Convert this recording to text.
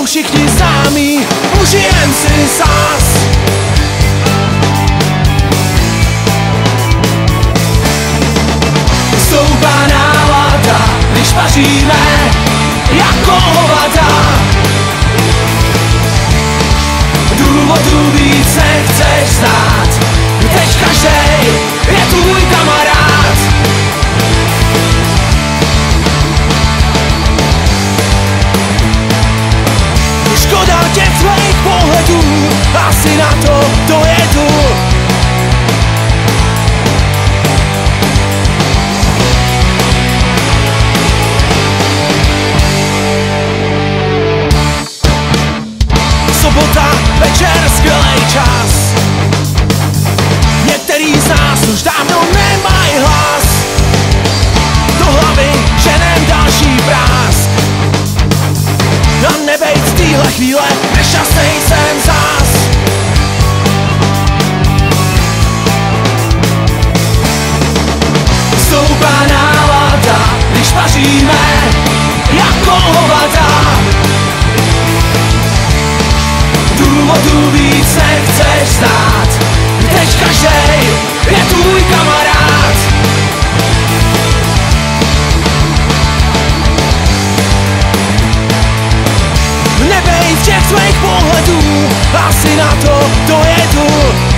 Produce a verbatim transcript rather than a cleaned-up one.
všichni známí, užijem si zas. Stoupá nálada, když vaříme jako hovada. Důvodů více chceš znát, teď každej je tvůj kamarád. Škoda těch tvých pohledů, asi na to dojedu. Sobota, večer, skvělej čas. Některý z nás už dávno nemají hlas. Do hlavy ženem další prásk. A nebejt z téhle chvíle, nešťastnej jsem zas. Stoupá nálada, když vaříme jako hovada. Důvodů více chceš znát, teď každej je tvůj kamarád. Nebej z těch svých pohledů, asi na to dojedu.